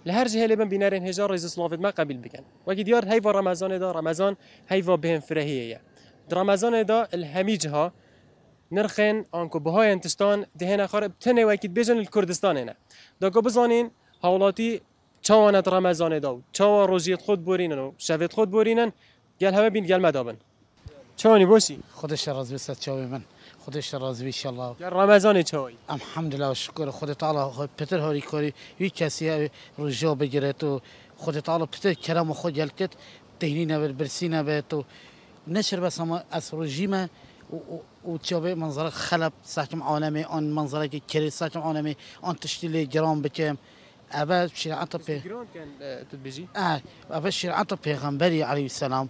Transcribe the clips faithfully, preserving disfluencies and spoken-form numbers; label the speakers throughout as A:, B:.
A: لهر جهه لبن بینارن هزار رز سلافت ما قبل بکن وقتی دیار هیوا رمضان دا رمضان هیوا بهم فرهیه در رمضان دا الهمیجها نرخن آنکو بهای انتستان دهنا خراب تنه وقتی بجن الکردستان نه داگو بزانین حالاتی چوانت رمضان دا چوا روزیت خود برینن و شفت خود برینن گل همه بین گل مدابن چوانی باشی
B: خودش راضی است چاوی من خودش راضی ان شاء الله
A: گل رمضان چوی
B: الحمد لله و شکر خود تعالی خود پتر هاری کاری هیچ کسی رجوع بگیره تو خود تعالی پتر کرم خود جلکت تهنی نبر برسی نبر تو نشر بس ما از رژیم و تشوفي منظر خلب ساكم عالمي آن منظره که کری ساكم عالمي آن تشتیل جرام بکم أبا شريعة بي
A: جرام كان تبيجي
B: آه أبا شريعة بيغمبري عليه السلام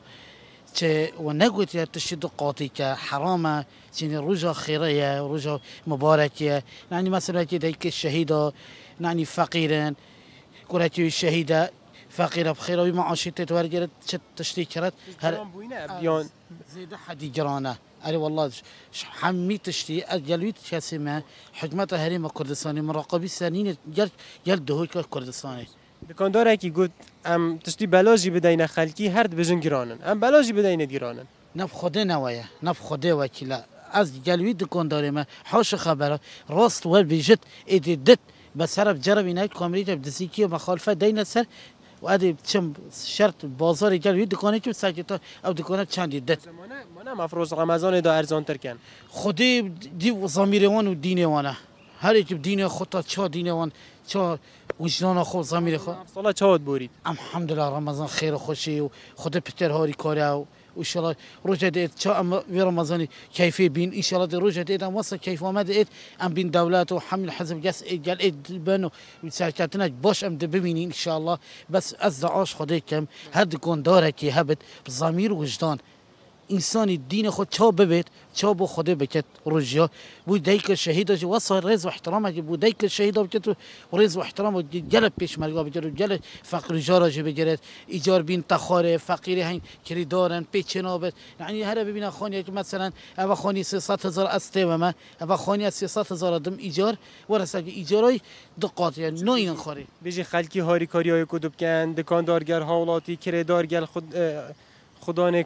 B: ت ونقول يا تشد قاطي كحرامة يعني رجا خيرية رجا مباركة يعني مثلا كذلك الشهيدة يعني فقيرا كرتي الشهيدة فقيرة بخيرة وما عاشت تورجت تشتي كرت
A: هر بيان
B: زيد حد جرانا أي والله حمي تشتي أجلويت كاسمة حكمة هريمة كردستاني مراقبي سنين جل جل دهوي كردستاني
A: دكاندار کی گفت ام تشتی بلاجی بدین خلکی هر بجن گرانن ام بلاجی بدین گرانن
B: نف خدا نوایا نف خدا وکیلا از جلوی دکاندار ما حاش خبره راست ور بیجت ادیدت بس هرب جرب اینای کامریت بدسیکی و مخالفه دین سر و ادی چم شرط بازار جلوی دکانی که ساکت او دکانه چند دیدت
A: من مفروض رمضان دا ارزان ترکن
B: خودی دی ضمیروان و دینوانه هر یک دین خودت چه دینوان چه وجدان خود ضمیر خود
A: صلاة چهاد بورید
B: الحمدلله رمضان خیر و خوشی و خود پتر هاری کاره و ان شاء الله روزه دید چه ام وی رمضانی کیفی بین ان شاء الله روزه دید ام واسه کیف آمد دید ام بین دولت و حمل حزب جس جل اد بنو سرکتنا باش ام ببینین ان شاء الله بس از دعاش خدا کم هر دکان داره که هبت ضمیر و وجدان انسانی دین خود چه ببید چه با خدا بکت رجیا بود دیک شهید جو وصل رز و احترام بود دیک شهید بکت رز و احترام جلب پیش مرگا بجرد جلب فقر جارا جو بجرد ایجار بین تخاره فقیری هن کری دارن پیچنابت یعنی هر ببین خانی که مثلا اوا خانی سیصد هزار استه و ما اوا خانی سیصد هزار دم ایجار ورسه ایجارای دقات یعنی نه این خاری
A: بیشی خالکی هاری کاریای کدوب کن دکاندارگر حالاتی کردارگر خود خدا نک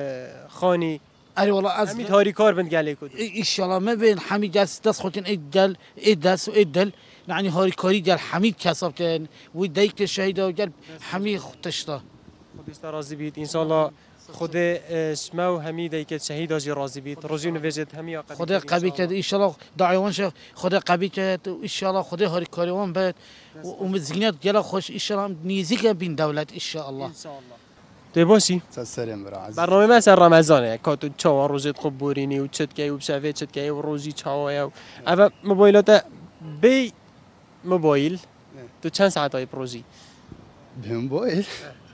A: خانی
B: آره والله از
A: همین هاری کار بند گله کد
B: ان شاء الله ما بين حميد جالس دست خودن ادل ادس و ادل يعني هاری کاری جل حمید کسب کن و دیک شهید و جل حمید تشتا
A: خودش راضی بید ان شاء الله خود شما و حمید دیک شهید آجی راضی بید روزی نوجد همیا
B: خدا قبی کرد ان شاء الله دعوانش خدا قبی کرد ان شاء الله خدا هاری کاری وان بد و مزگینات جل خوش ان شاء الله نیزی بین دولت ان شاء الله
A: ان شاء الله تو باشی
C: سلام برادر
A: برنامه مثل رمضانه کاتو چهار روزت خوب بورینی و چت کی و شفه چت کی و روزی چهار و اول موبایلات بی موبایل تو چند ساعتی روزی
C: موبایل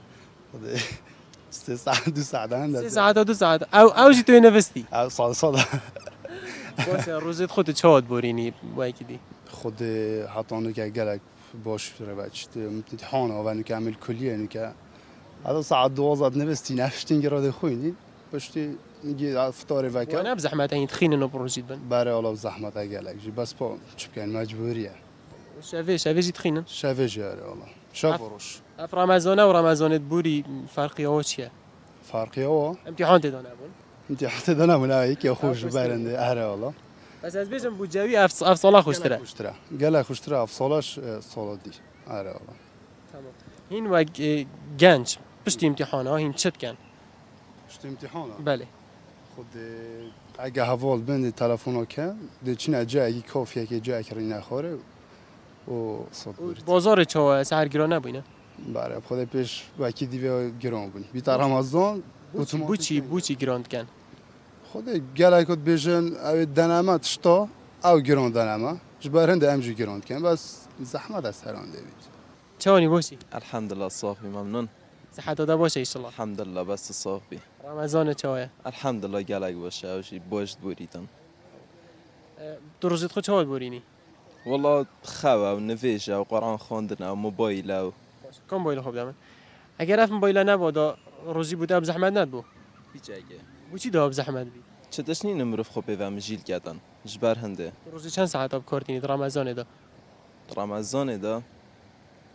C: سه ساعت دو ساعت
A: سه ساعت دو ساعت او اوجی تو نوستی
C: او صد صد
A: باشه روزت خودت چهار بورینی وای کدی
C: خود حتانو که گلک باش روچ امتحان و نو کامل کلیه نو که هذا ساعة دوازات نبستي نفشتين جراد خويني بشتي نجي افطاري وكا
A: وانا بزحمة هين تخين انه بروزيد بن
C: باري والله بزحمة اقالك جي بس با شو كان مجبورية
A: شافي شافي جي تخين
C: شافي جاري والله شافروش
A: اف رمضان ورمضان بوري فرقي هو شيء
C: فرقي هو
A: امتحان تدانا بون
C: امتحان تدانا ملايك يا خوش بارندي اهري والله
A: بس از بيجم بوجاوي اف اف صلاة خوشتره
C: خوشتره قال خوشتره اف صلاش صلاة دي اهري والله
A: تمام هين وق جنج بشتي امتحانه هين شت كان
C: بشتي امتحانه
A: بله
C: خود اگه حوال بند تلفن که دچین جایی کافیه که جایی کاری نخوره و صد برید
A: بازار چه سعر گران نبینه
C: بله خود پیش وکی دیو گران بود بیتر رمضان
A: بوچی بوچی گران کن
C: خود گله کد بیشن او دنما تشتا او گران دنما جبرند امجی گران کن بس زحمت است هران دوید
A: چونی باشی
D: الحمدلله صافي ممنون
A: صحت داده باشه ان شاء الله
D: الحمدلله بس صافي
A: رمضان چه
D: الحمدلله گلک باشه اوشی باش بوریدم
A: تو روزت خود چه بورینی
D: والله خوا و نویجه و قرآن خواندن و موبایل و
A: کم موبایل خوب دامن اگر اف موبایل نبوده روزی بوده اب زحمت ندبو
D: بیچاره
A: بوچی ده اب زحمت بی
D: چه داشتی نمرف خوبه و مجیل کردن جبر هنده
A: روزی چند ساعت اب کارتینی رمضان ده
D: رمضان ده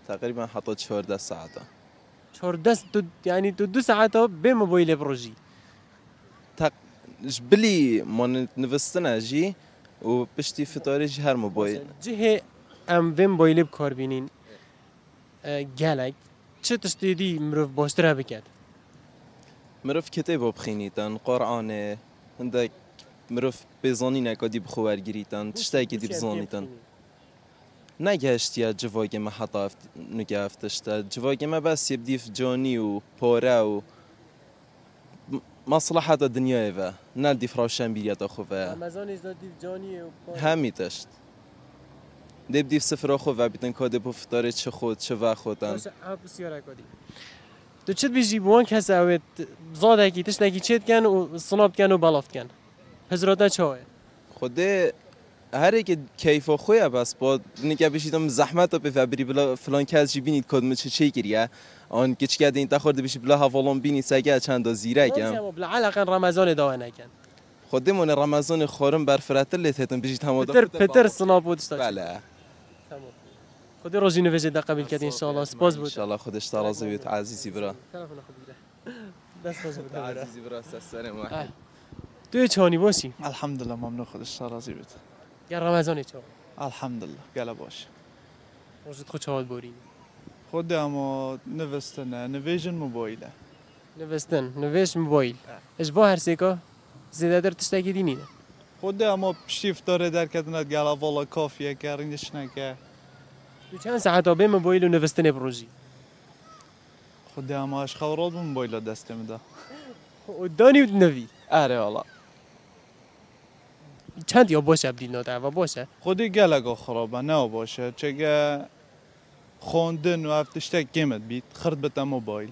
D: تقریبا حتی چهارده ساعته
A: چهارده تو یعنی تو دو ساعت به موبایل بروجی
D: تق... جبلی من نوستنه جی و پشتی فتاره جی هر موبایل
A: جه ام ویم موبایل بکار بینین گلک چه تشتیدی مروف باشتره بکد
D: مروف کتاب بخینیتن قرآنه هندک مروف بزانی نکادی بخوار گیریتن تشتاکی دی بزانیتن نگهشتی از جواگه ما حتی افت نگهفتشتا جواگه ما بس یبدیف جانی و پاره و مصلحة الدنيا إذا نالدي فراوشان بيريات أخوة
A: رمضان إذا ديف جاني
D: همي تشت ديب ديف سفر أخوة بيتن كاده بفتاره چه خود چه وقت خودن
A: باشه ها بسیار کدی تو چت بیجی بوان کس اوت زاده کی تش نکی چت کن و صناب کن و بالافت کن هزارات چهاه
D: خوده هر یک کیف خویه بس با نگه بشیدم زحمت رو به بری بلا فلان کس جی بینید کدوم چه چه گیریه آن کچ کرده این تخورده بشی بلا هوالون بینی سگه چند تا زیره کم
A: بلا علاقه رمضان داوه نکن
D: خوده من رمضان خورم بر فراتر لیتهم بجید هم
A: پتر پتر صناب بود است
D: بله
A: خودی روزی نوشته ده قبل کردی ان شاء الله سپاس بود
D: ان شاء الله خودش ترازی بیت عزیزی برا
A: تلفن خود بگیره دست باشه بود
D: عزیزی برا سلام واحد
A: تو چانی باشی
E: الحمد لله ممنون خودش راضی بود
A: یا رمضان چه
E: الحمد لله گله باش
A: روزت خود چهاد بورین
E: خود اما نوستن نویژن موبایله
A: نوستن نویش موبایل اش با هر سیکا زیاده در تشتکی دینی
E: خود اما شیفت داره در کدنت گله والا کافیه کارینش نکه
A: تو چند ساعت به موبایل و نوستن بروزی
E: خود اما اش خوراد موبایل دست میده
A: و دانی و نوی
E: آره والا
A: چند یا باشه بدین ناده و باشه
E: خودی گله گا خرابه نه باشه چگه خوندن و افتشتک گیمت بیت خرد بتا موبایل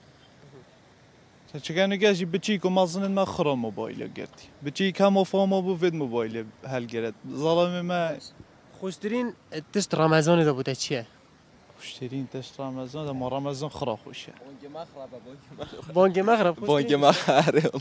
E: چگه نگهشی بچی که مازنن ما خراب موبایل گرتی بچی که همه فاما بو فید موبایل هل گرد ظلم ما
A: خوشترین تشت رمضان دا بوده چیه؟
E: خوشترین تشت رمضان دا ما رمضان خراب خوشه
A: بانگ مغرب
D: بانگ مغرب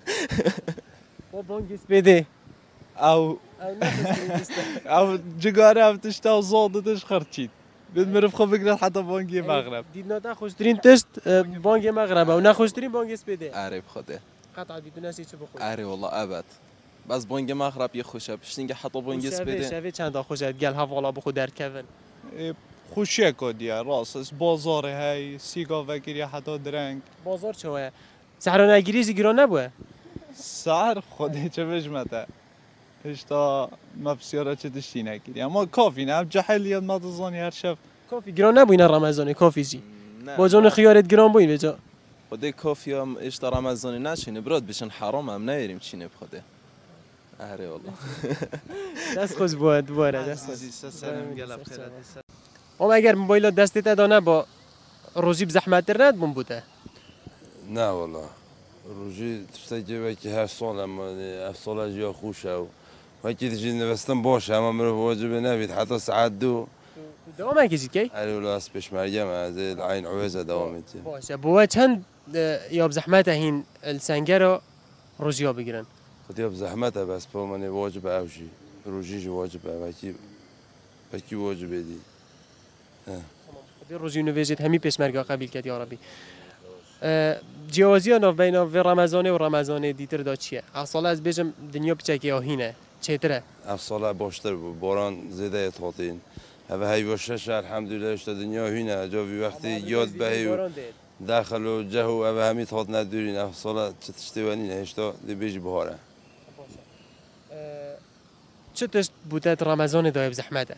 A: و بانگ سپیده
E: او او جگاره افتشتا و زاده تش خرچید بید مرف خواه بگرد حتی بانگی مغرب
A: دید ناده خوشترین تشت بانگ مغربه و نه خوشترین بانگ سپیده
D: عرب خوده
A: قطعا بیتو نسی چه بخور
D: عرب والله ابد بس بانگ مغرب یه خوشه پشتینگه حتی بانگ سپیده
A: شوه چند تا خوشت گل حوالا بخو در کون
E: خوشیه کدیه راست بازار های سیگا وگیری حتی درنگ
A: بازار چوه سهران اگریزی گران نبوه
E: سهر خودی چه بجمته هشتا مبسیاره چه دشتی نگیری اما کافی نه جحلیت ما تزانی هر شب
A: کافی گران نبوین رمضان کافی جی با جان خیارت گران بوین بجا
D: خده کافی هم اشتا رمضانی نچینه براد بشن حرام هم نیریم چینه بخوده اره والله
A: دست خوش بود باره دست خوش
E: سلام گلب خیرت
A: اما اگر موبایل دستت دانه با روزی بزحمت ند بون بوده
F: نه والله روزی تشتکی وکی هر سال اما هر سال جا خوشه و وکی تجید نوستن باشه اما مروف واجبه نبید حتی ساعت دو
A: دوام کشید کی؟
F: علی ولا از پیش مرگم از العین عویزه دوامتی
A: باشه بوا چند یا بزحمت هین السنگه رو روزی ها بگیرن
F: خودی اب زحمته بس پا من واجبه اوشی روزیش واجبه وکی وکی واجبه دی
A: روزی نویجت همی پیش مرگا قبیل کرد یا ربی جیازی ها بین و رمضان و رمضان دیتر دا چیه؟ اصلا از بیشم دنیا بچکی آهینه چطوره؟
F: افساله باشتر بود باران زیده اتحاتین هوا هی باشش الحمدلله اشتا دنیا هینه جاوی وقتی یاد بهی و داخل و جهو و همی اتحات ندورین افساله چه تشتیوانی نه اشتا دی بیج بهاره
A: چه تشت بودت رمضان دایب زحمته؟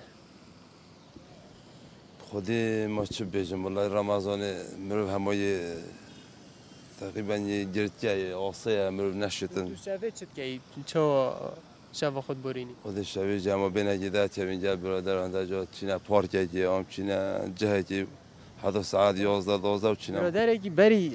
F: خودی ما چه بیجم والله رمضان مروف همای تقریبا یه گرتیه آسیه مروف نشتن
A: تو شوه چت که چه شوه خود برینی؟
F: خودی شوی جمع بین جدات یا من جل برادران در جا چینه پارکه که آم چینه جهه که حتی ساعت یازده دوازده و چینه
A: برادره که بری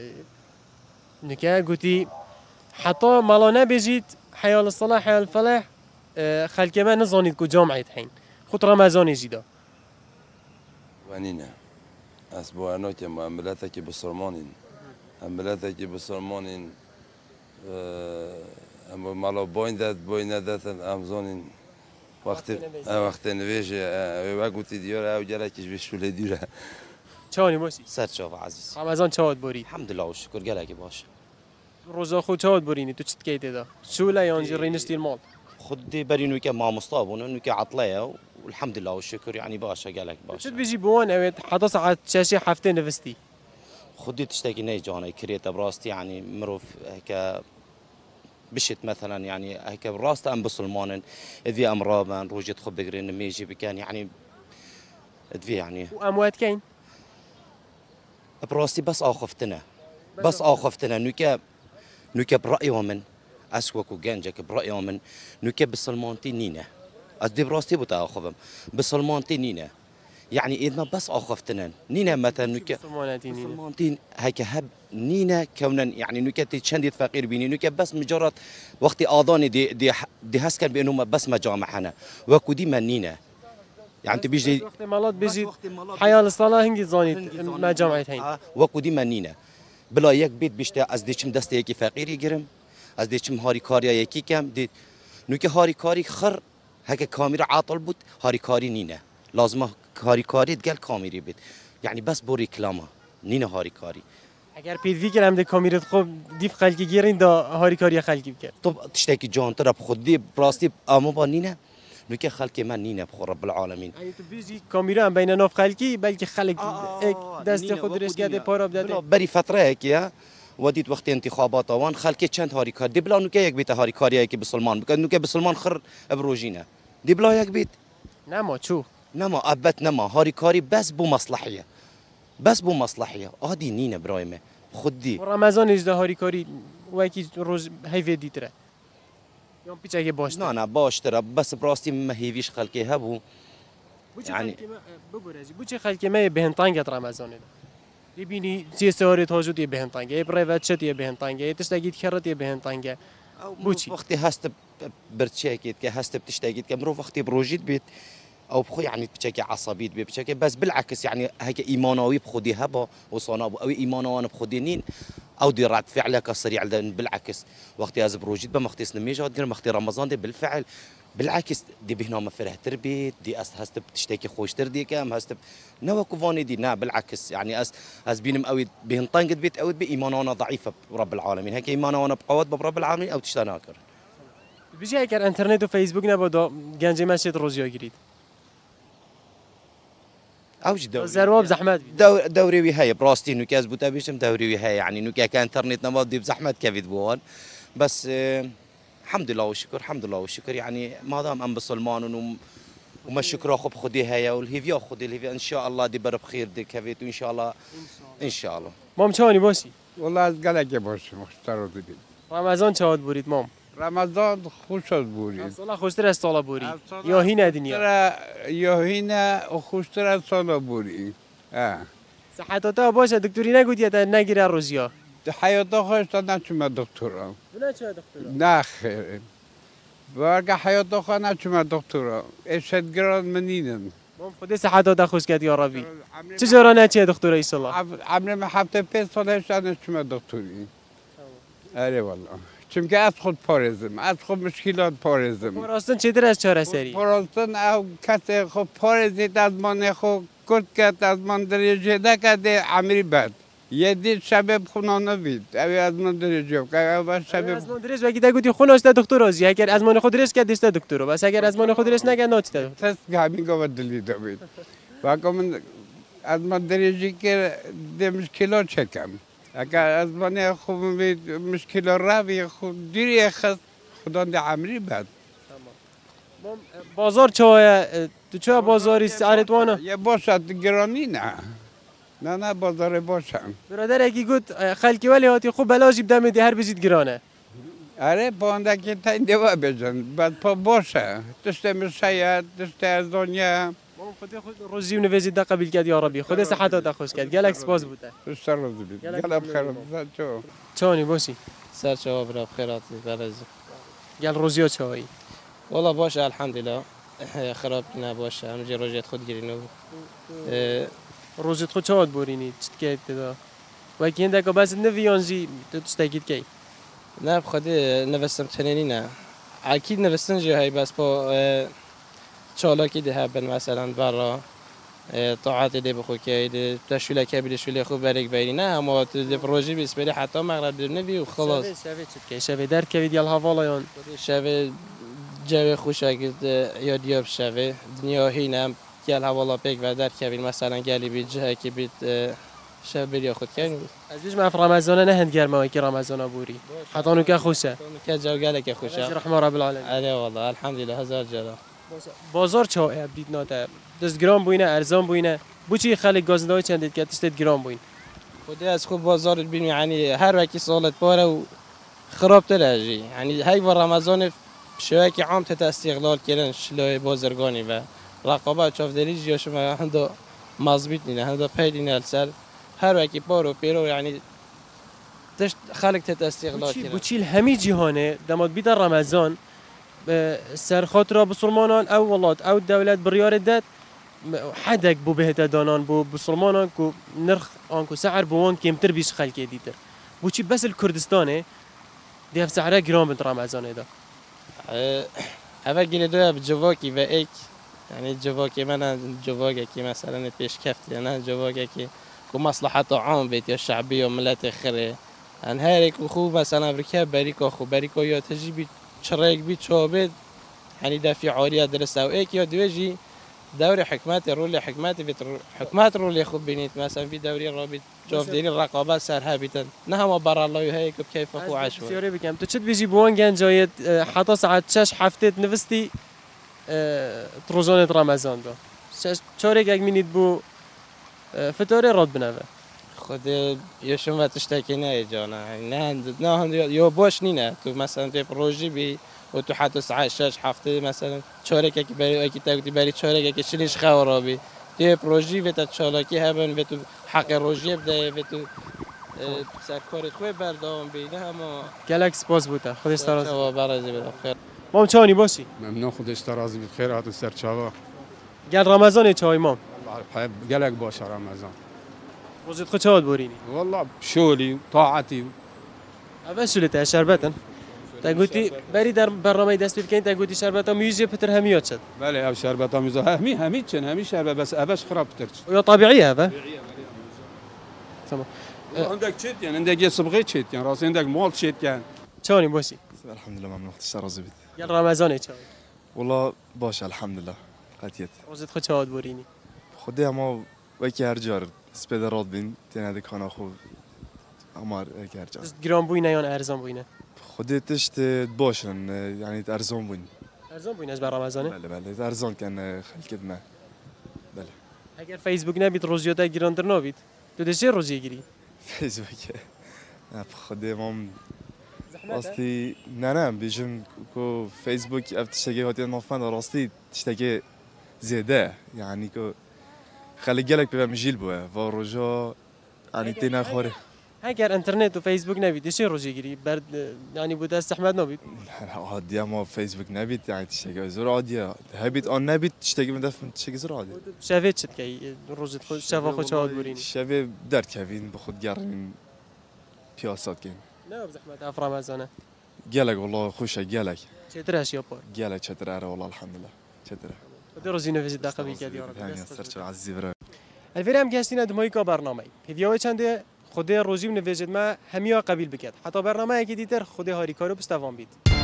A: نکه گوتی حتی مالانه بجید حیال الصلاح حیال الفلاح خلک ما نزانید که جامعه حین خود رمضان جیدا
F: ونینه از با انا که معاملاته که بسرمانین معاملاته که بسرمانین اما مالا باین داد باین دادن امزانین وقت وقت نویج و گویی دیار او جرا کیش بشوله دیره.
A: چانی باشی؟
G: سر شاف عزیز.
A: رمضان چهاد باری.
G: الحمد لله و شکر گلگی باشه.
A: روزا خود چهاد بارینی تو چت کیت دا؟ شوله یانجی رینستی المال.
G: خودی برینو که ما مصطابون و که عطله والحمد لله و شکر يعني باشه گلگ باشه.
A: چت بیجی بوان اوید حتی ساعت شش هفته نوستی.
G: خودی تشتكي نه جاني كريتا براستي يعني مروف هيك بشت مثلا يعني هيك براست ام بسلمان ادفي امرابن روجت خب بقرين ميجي بكان يعني ادفي يعني
A: واموات كاين
G: براستي بس اخفتنا بس اخفتنا نوكا نوكا برايي ومن اسوك وجنجك برايي ومن نوكا بسلمانتي نينا ادي براستي بتاخذهم بسلمانتي نينا يعني إذا بس أخفتنا نينا مثلا نوكا مسلمانتين هيك هب نينا كونا يعني نوكا تشندي فقير بيني نوكا بس مجرد وقت آذاني دي دي دي هسكن بأنهم بس مجامعنا وكو ديما نينا يعني تبيجي
A: وقت مالات بيجي حياة الصلاة هنجي زاني مجامعة هين
G: وكو ديما نينا بلا يك بيت بيشتا از ديشم دست يكي فقير يجرم از ديشم هاري كاريا يكي كم دي نوكا هاري كاري خر هيك كاميرا عاطل بود هاري كاري نينا لازمه هاری کاری دگل کامیری بید یعنی بس بو ریکلاما نینه هاری کاری
A: اگر پیدوی کرم ده کامیرت خوب دیف خلکی گیرین دا هاری کاری خلکی بکر
G: طب تشتكي جان ترى بخدي براستي اما با نينا نوكا خلكي من نينا بخو رب العالمين
A: يعني تو بيجي كاميرا هم بين ناف خلکی بلکه خلک دست خود رش کرده پارا بداده
G: بري فتره هيك يا وديت وقت انتخابات وان خلكي چند هاری کار دي بلا نوكا يك بيت هاری کاری هيك بسلمان بكن نوكا بسلمان خر بروجينا دي بلا يك بيت
A: نما شو
G: نما أبت نما هاري كاري بس بو مصلحية بس بو مصلحية هادي نينا برايمة خدي
A: رمضان اجده هاری کاری وکی روز هیوی دیتره یام پیچه که باش
G: نه نه باش ترى بس براستي ما هيفيش خلقي هبو
A: يعني ببرزي بوچه خلقي ما بهن طنگت رمضان ده يبيني سي سوري توجد بهن طنگه يبريفت شت بهن طنگه تشتاقيت كرت بهن طنگه
G: بوچي وقتي هست برتشاكيت كه هست بتشتاقيت كمرو وقتي بروجيت بيت او بخو يعني بشكل عصبيت بشكل بس بالعكس يعني هيك ايمانوي بخدي هبا وصناب او ايمانوي انا بخدينين او دي رد فعلك سريع بالعكس وقت از بروجيت بمختيس نميجا دير مختي رمضان دي بالفعل بالعكس دي بهنا ما فرح تربيت دي اس هست بتشتكي خوش تردي كم هست نوا كوفاني دي نا بالعكس يعني اس از بينم قوي بهن طنقت بيت قوي بايمانونا ضعيفه برب العالمين هيك ايمانونا بقوت برب العالمين او تشتناكر
A: بيجي هيك انترنت وفيسبوك نبدا جنجي مشيت روزيا جريد
G: اوج دوري
A: زروب زحمت
G: دور دوري وهاي براستي انه كاز بوتا بيشم دوري وهاي يعني انه كان انترنت نمضي بزحمت كافيد بوان بس اه الحمد لله والشكر الحمد لله والشكر يعني ما دام ام بسلمان وما الشكر اخو بخدي هاي والهيفيا خدي الهيفيا ان شاء الله دي بر بخير دي كافيت وان شاء الله ان شاء الله
A: مام چانی باشی
H: والله از گلگه باشم مختار دیدی
A: رمضان چهاد بورید مام
H: رمضان خوش از بورید
A: سالا خوشتر از سالا بورید یا هین دنیا
H: یا هین خوشتر از سالا بورید
A: صحتاتا باشه دکتری نگودی تا نگیره روزیا
H: حیات خوش تا نچوم دکترم
A: نه چه دکترم
H: نه خیر برگه حیات خو نچوم دکترم اشتگران منینم
A: مام خود صحتاتا خوش کرد یا ربی چجورا نه چه دکتر ای سالا
H: عمرم هفته پنج سال هشت نچوم دکتری آره والله چون که از خود پارزم از خود مشکلات پارزم
A: پاراستن چه در از چهار سری
H: پاراستن او کسی خود پارزید از من خود کرد کرد از من درجه نکرده عمری بد یه دید شب خونه نبید اوی از من درجه که او شب
A: از من درست وقتی دگوتی خونه است دکتر ازی اگر از من خود درست کرد است دکتر بس اگر از من خود درست نکرد ناچته
H: تست همین گفت دلی دبید واقعا من از من درجه که ده مشکلات چکم اگر از من خوب مشکل روی خود دیری خست خدا ده عمری بد
A: بازار چه تو چه بازاری سعرتوانه
H: یه باشد گرانی نه نه نه بازار باشم
A: برادر اگه گفت خلکی ولی هاتی خوب بلاجی بدم دی هر بزید گرانه
H: آره پانده که تا این دوا بجن بعد پا باشه تشته میشه تشته از دنیا
A: خود خود روزی و نویزی دا قبیل کرد یا ربی خود صحتات خوش کرد گلک سپاس بوده
H: سر روزی بید گل بخیر چو
A: چانی باشی
I: سر چه برا بخیرات برز
A: گل روزیا چایی
I: والله باشه الحمدلله خراب نباشه همجی روزیت خود گیرینو
A: روزیت خود چاد بورینی چت که ابتدا و که هنده که بس نویانزی تو تستگید کی
I: نه بخواد نوستم تنینی نه اکید نوستن جه های بس با چالاکی ده بن مثلا برا طاعت ده بخو که ده تشویله که بیل شویله خوب برگ ویری نه اما ده پروژه بیسپری حتی مغرب نبی و خلاص
A: شوی چه شوی در که دیال حوالیان
I: شوی جو خوشگل یا دیاب شوی دنیا هینم دیال حوالا پیک و در که مثلا گلی بی جه که بیت شب بریا خود کنی
A: از بیش ما رمضان نه هند گرمه که رمضان بوری حتی اونو که خوشه
I: که جو گله که خوشه
A: رحمه رب العالمین
I: آره والله الحمدلله هزار جدا
A: بازار چه ابدید ناته دست گرام بوینه ارزان بوینه بچی خلک گازدای چندید که تست گرام بوین
I: خودی از خوب بازار ببین یعنی هر وقتی سالت پاره و خراب تراجی یعنی هی و رمضان شوی که عام تت استقلال کردن شلای بازرگانی و رقابت چاف دلیج یا شما هندا مضبوط نه هندا پیدی نلسل هر وقتی پارو پیرو یعنی تشت خلق تت استقلال کردن
A: بچی همی جهانه دماد بیت رمضان سر خاطر بسلمانان او ولات او دولت بریار داد حدك بو بهتا دانان بو بسلمانان كو نرخ انكو سعر بوان كيمتر بيش خلقي ديتر بوشي بس الكردستاني ديف سعره جرام بنت رمضان ده
I: اول گله دو بجواکی و ایک یعنی جواکی من جواکی که مثلا پیش کفت نه جواکی که کو مصلحت عام بیت یا شعبی یا ملت خره ان هر یک خوب مثلا امریکا بریکا خوب بریکا یا تجیب چرایک بی چوبد یعنی دفع عالیه درس او ایک یا دوجی دوري حكمات رول حكمات في حكمات رول ياخذ بينيت مثلا في دوري رابط شوف ديري الرقابات سار هابتا نهم برا الله هيك بكيف اخو عشوه
A: سيوري بكم تشد بيجي بوان كان جايت حتى ساعات شاش حفتت نفستي تروزونه رمضان دو شاش چوريك اك مينيت بو فطوري رد بنوه
I: خود يشوم و تشتكي نه جانا نه نه يو باش نينه تو مثلا في بروجي بي و تو حتی ساعت شش هفته مثلا چهارک که برای اکی تاکتی برای چهارک که شلیش خوارابی توی پروژی و تا چالاکی هبن و تو حق روزی بده و تو سرکارت خوی بردام بیده اما
A: گلکس باز بوده خودش ترازی
I: چاوا برازی بده خیر
A: مام چانی باشی
J: ممنون خودش ترازی بده خیر هاتو سر چاوا
A: گل رمضان چای مام
J: والله گلک باشه رمضان
A: روزت خود چاد بورینی
J: والله شولی طاعتی
A: اول شولته شربتن تا گویی بری در برنامه دست بکنید تا گویی شربت میوزی پتر همیات شد
J: بله او شربت میوزه همین همین چن همین شربت بس ابش خراب ترچ
A: یا طبيعيه هذا
J: تمام عندك چت يعني عندك صبغه چت يعني راس عندك مال چت كان
A: چوني باشي
K: الحمد لله ممنوع تشترى زبيد
A: يا رمضان چای
K: والله باش الحمد لله قتيت
A: روزت خود چاد بورینی
K: خدي ما وكي هرجار سبيدرات بين تنادي كان اخو عمر وكي هرجار
A: گرام بوینه یا ارزان بوینه
K: خدي تشت باشن يعني ارزون بين
A: ارزان بوینه از بر رمضانه
K: بله بله ارزان كان خلكت ما بله
A: اگر فیسبوک نبید روزیات گیراندر نبید تو دشه روزی گیری
K: فيسبوك خدي مام راستي نه نه بيجم كو فيسبوك افتشتكي هاتي نوفان راستي تشتكي زياده يعني كو خلي قالك بيبقى مجيل بوه وروجا يعني تينا خوري
A: اگر انترنت و فیسبوک نبید دشه روزی گیری برد يعني بود استحمد نبید
K: عادي ما فيسبوك نبيت يعني تشتكي زور عادي هبيت ان نبيت تشتكي من دفن تشتكي زور عادي
A: شافت شد کی روزت خود شفا خود چاد بورینی
K: شبه در كافين بخود قرن بياسات كين
A: نه بزحمت اف رمضانه
K: قالك والله خوشه قالك
A: چطور اشیا پار
K: قالك چتر اره والله الحمد لله چتر
A: خود روزی نویزید دقیقه بیکد یا رب
K: يعني سرچ عزیز برا
A: الفيلم گشتین دمای کا برنامه هدیه چنده خود روزی نویزید ما همیا قبیل بکد حتی برنامه یکی دیگر خود هاری کارو بستوان بید